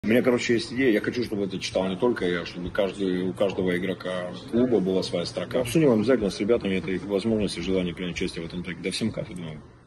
У меня, короче, есть идея. Я хочу, чтобы это читал не только я, чтобы у каждого игрока клуба была своя строка. Обсудим обязательно с ребятами этой возможности, желание принять участие в этом треке. Да всем кайфа, думаю.